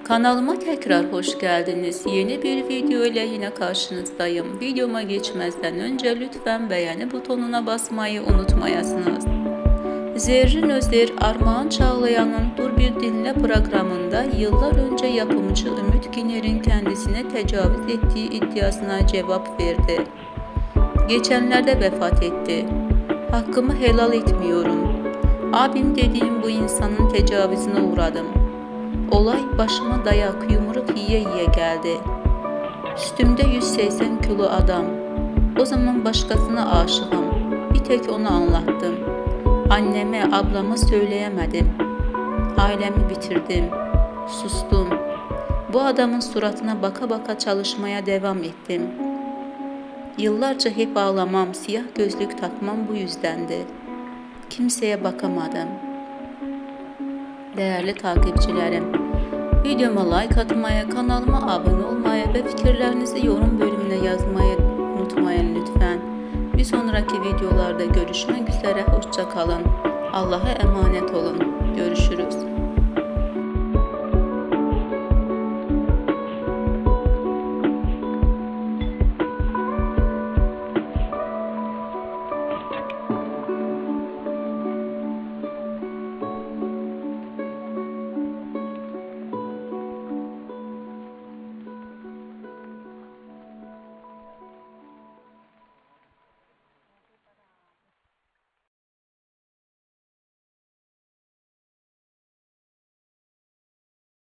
Kanalıma tekrar hoş geldiniz. Yeni bir video ile yine karşınızdayım. Videoma geçmezden önce lütfen beğeni butonuna basmayı unutmayasınız. Zerrin Özer, Armağan Çağlayan'ın Dur Bir Dinle programında yıllar önce yapımcı Ümit Güner'in kendisine tecavüz ettiği iddiasına cevap verdi. Geçenlerde vefat etti. Hakkımı helal etmiyorum. Abim dediğim bu insanın tecavüzüne uğradım. Olay başıma dayak, yumruk yiye yiye geldi. Üstümde 180 kilo adam. O zaman başkasına aşığım. Bir tek onu anlattım. Anneme, ablama söyleyemedim. Ailemi bitirdim. Sustum. Bu adamın suratına baka baka çalışmaya devam ettim. Yıllarca hep ağlamam, siyah gözlük takmam bu yüzdendi. Kimseye bakamadım. Değerli takipçilerim, videoma like atmayı, kanalıma abone olmayı ve fikirlerinizi yorum bölümüne yazmayı unutmayın lütfen. Bir sonraki videolarda görüşmek üzere, hoşça kalın. Allah'a emanet olun. Görüşürüz.